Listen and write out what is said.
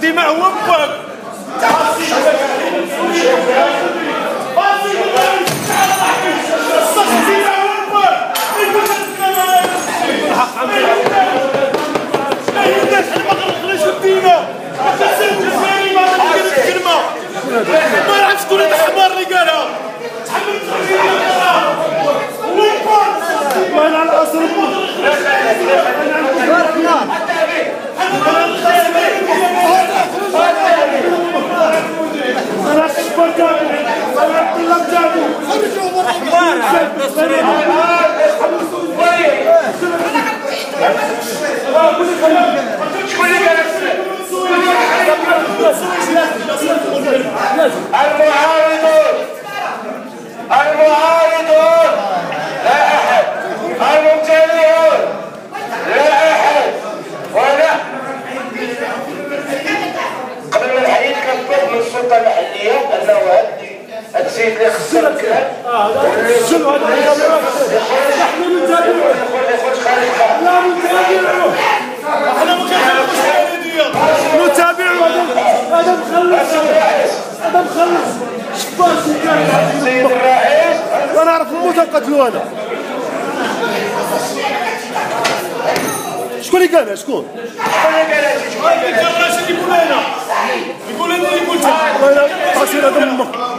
الدماء هو باك ما يعرفش شكون هذا الحمار اللي قالها تحمل وين على الاصل انا كبر جابو انا طلب جابو حمار شكون اللي قال المعارضون لا أحد، المبتدعون لا أحد، ولا قبل ما الحديث كنطلب من السلطة المحلية أنه هذا السيد اللي خسر الكلام شنو هذا يخرج خارج الخارج. لا نتابعوه احنا ما كنعرفوش الوالدية نتابعوه هذا مخلص هذا مخلص شباش السيد الرئيس انا نعرف الموت قتلوا انا شكون اللي قالها شكون؟ شكون اللي قال هذا؟ الراشد يقول لنا يقول لنا اللي قلتها والله الا هذا امك